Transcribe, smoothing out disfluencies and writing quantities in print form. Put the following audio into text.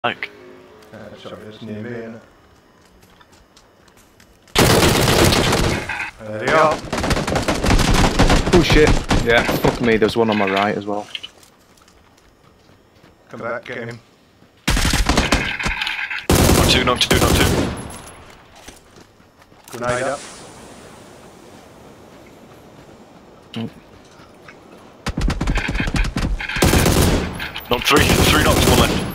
Like. Sorry, it's near me, isn't it? There they are. Oh shit. Yeah, fuck me, there's one on my right as well. Come back, get him. Knock two. Grenade up. Knock three knocks, one left.